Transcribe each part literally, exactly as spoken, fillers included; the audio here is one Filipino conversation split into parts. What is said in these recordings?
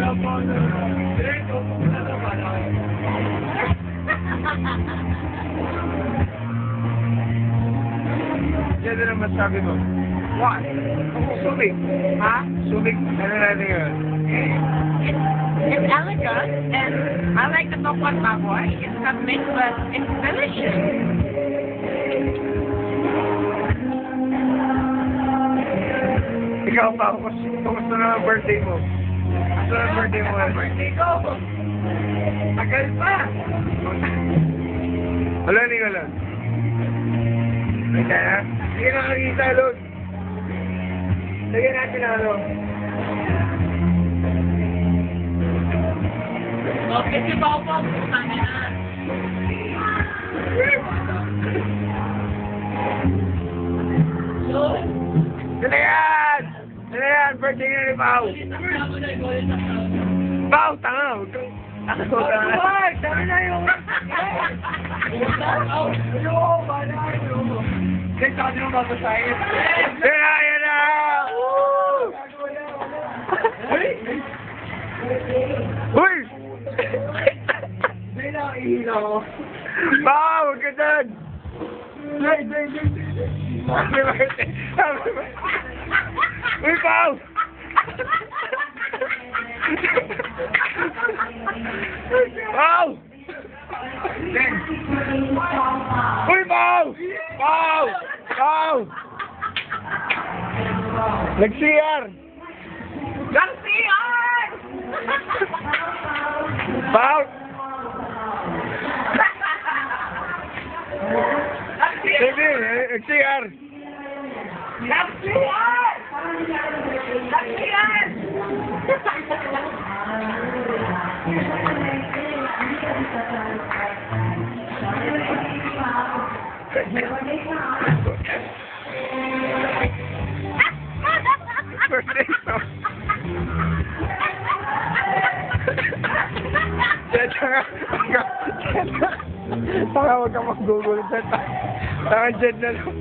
Yan na naman sabi mo. What? Subic. Ha? Subic. Ano natin yun? It's elegant, and I like the Papakan baboy. It's not mixed, but it's delicious. Ikaw pa, kumusta na ang birthday mo? Kumusta na ang birthday mo? Birthday ko! Tagal pa! Wala, hindi ka lang. May kaya? Sige na kakita, Lord. Sige natin na, ano. Okay, si Paolo, putang ina. Sino yan? Sino yan? Birthday na ni Pao. Pao, tanga. Huwag kang... Ako, tanga. Huwag! Tanga na yung... Ano? Bala nyo. Kasi saka din mo babasahin. Yan na! Yan na! Woo! Uy! Uy! Hindi na ihilaw. Pao! Huwag ka dyan! Day, day, day, day. Happy birthday! Happy birthday! Uy, Pao! Pao! Uy, Pao! Pao! Pao! Nag-C R! Nag-C R! Pao! Sige, nag-C R! Nag-C R! Nag-C R! Birthday ko. Teka, teka, teka, huwag ka mag-google. Teka, teka, dyan na lang.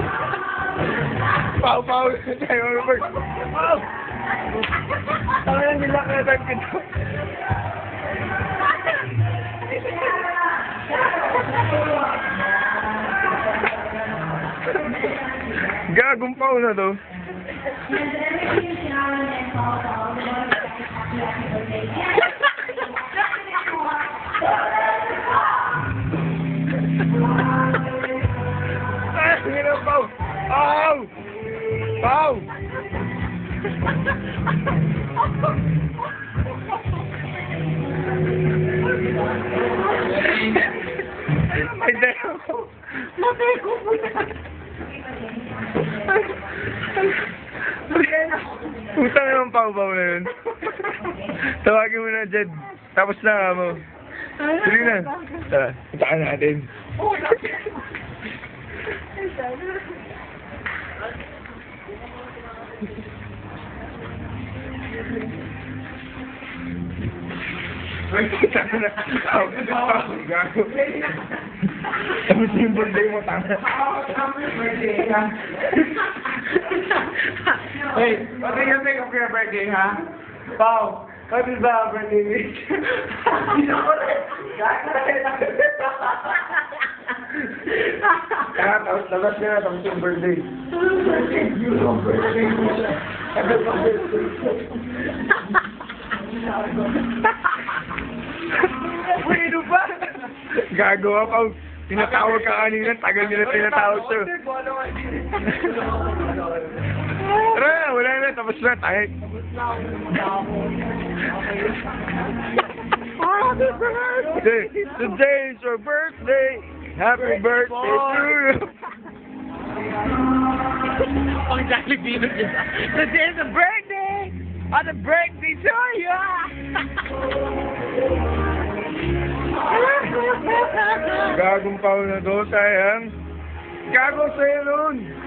Pao, Pao, tayo ang bird. Pao! Teka lang nila ka na time ko ito. Gagong Pao na to. Ah, sige na, Pao! Pao! Pao! Ay, dahil ako. Matay ko po na. Puta na yung Pao-Pao na yun. Tawagin mo na, Jed. Tapos na mo. Sige na. Tara, puntaan natin. Ay, puta na. Gago. Tapos yung birthday mo, tanga. Birthday ka. Hey, pati yung take up your birthday, ha? Pao, what is the birthday wish? Kaya, tapos labas ka na, tapos yung birthday. Yung birthday mo siya. Ano ba birthday? Pwede ba? Gago ka, Pao. Tinatawag ka kanina, tagal nila tinatawag sa'yo. Tara na, wala na, tapos na, tayo. Happy birthday! Today's your birthday! Happy birthday to you! Pang Jollibee na siya. Today's a birthday! On the birthday to you! Gagong Pao na to, sayang. Gago sa'yo nun!